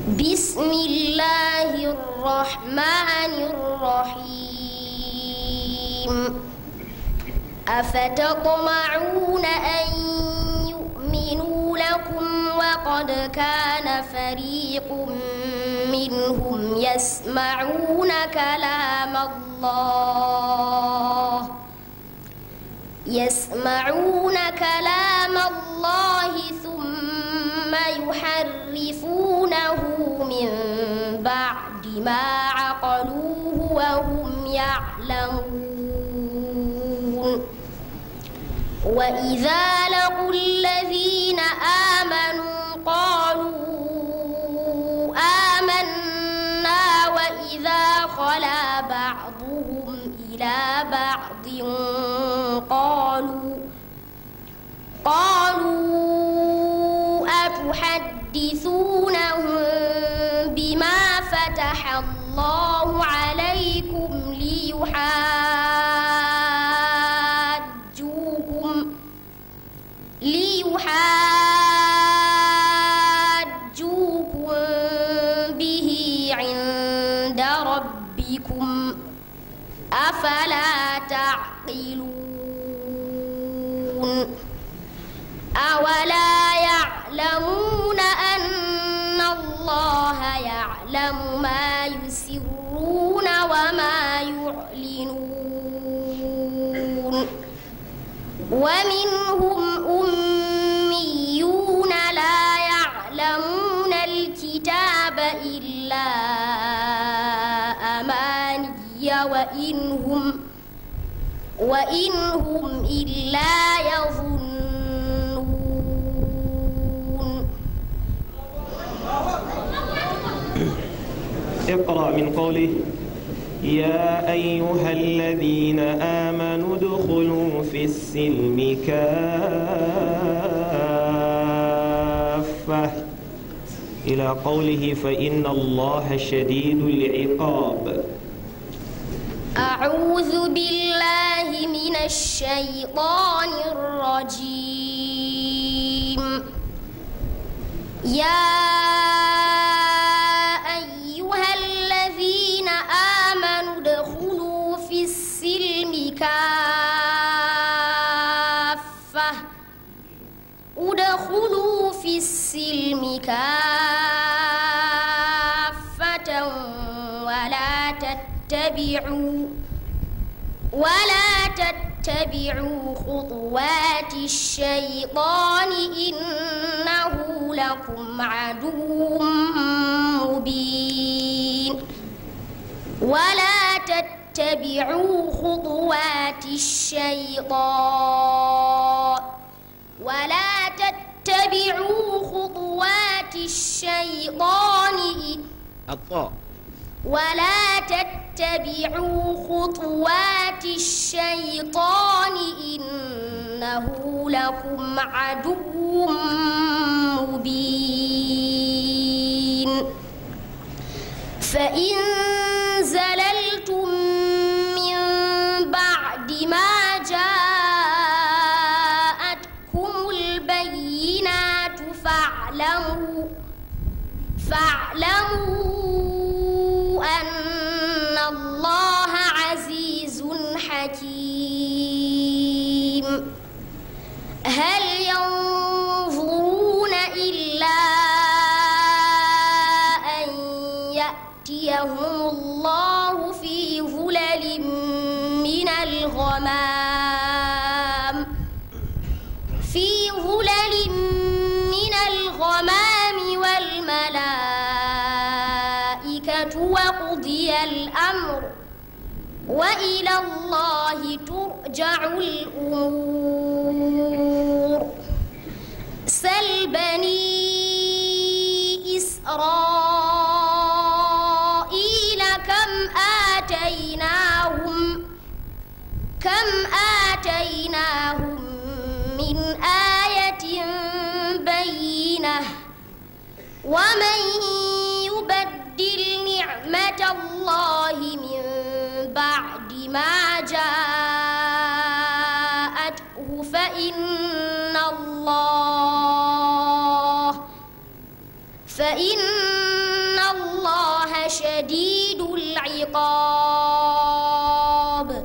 بسم الله الرحمن الرحيم أفتطمعون أن يؤمنوا لكم وقد كان فريق منهم يسمعون كلام الله ثم يحرفونه من بعد ما عقلوه وهم يعلمون وإذا لقوا الذين آمنوا قالوا آمنا وإذا خلا بعضهم إلى بعض قالوا أتحدثونهم بما فتح الله عليكم ليحاجوكم به عند ربكم أفلا تعقلون أولا يعلمون أن الله يعلم ما يسرون وما يعلنون ومنهم أميون لا يعلمون الكتاب إلا أماني وإن هم إلا يظنون. اقرأ من قوله يا أيها الذين آمنوا ادخلوا في السلم كافة إلى قوله فإن الله شديد العقاب. أعوذ بالله من الشيطان الرجيم. يا أيها الذين آمنوا ادخلوا في السلم كافة ولا تتبعوا خطوات الشيطان إنه لكم عدو مبين. ولا تتبعوا خطوات الشيطان ولا تتبعوا خطوات الشيطان إنه لكم عدو مبين. فإن زللتم من بعد ما جاءتكم البينات فاعلموا أن الله عزيز حكيم. هل ينظرون إلا أن يأتيهم الله في ظلل من الغمام والملائكة وقضي الأمر وإلى الله ترجع الأمور. سل بني إسرائيل كم آتيناهم من آية بينة ومن يبدل نعمة الله من بعد ما جاءته فإن الله الله شديد العقاب.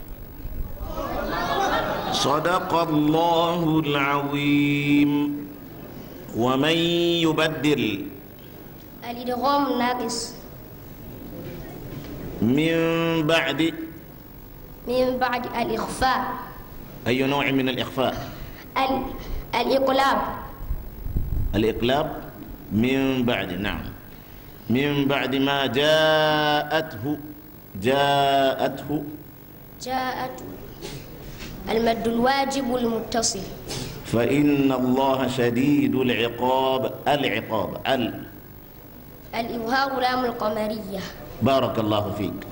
صدق الله العظيم. ومن يبدل الإدغام ناقص. من بعد الإخفاء. أي نوع من الإخفاء؟ الإقلاب. الإقلاب من بعد، نعم، من بعد ما جاءته المد الواجب المتصل. فإن الله شديد العقاب. الإظهار لام القمرية. بارك الله فيك.